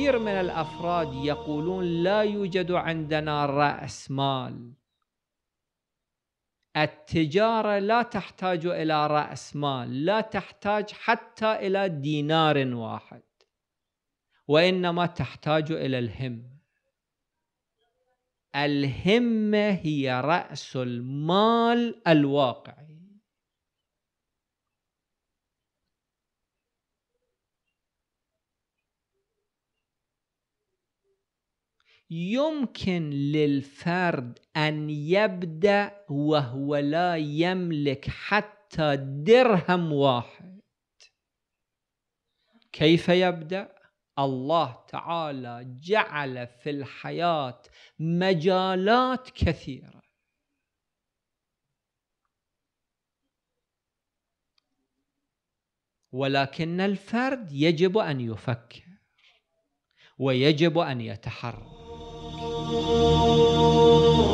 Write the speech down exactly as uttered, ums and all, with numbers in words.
كثير من الأفراد يقولون لا يوجد عندنا رأس مال، التجارة لا تحتاج إلى رأس مال، لا تحتاج حتى إلى دينار واحد، وإنما تحتاج إلى الهمة. الهمة هي رأس المال الواقعي. يمكن للفرد أن يبدأ وهو لا يملك حتى درهم واحد. كيف يبدأ؟ الله تعالى جعل في الحياة مجالات كثيرة، ولكن الفرد يجب أن يفكر ويجب أن يتحرك.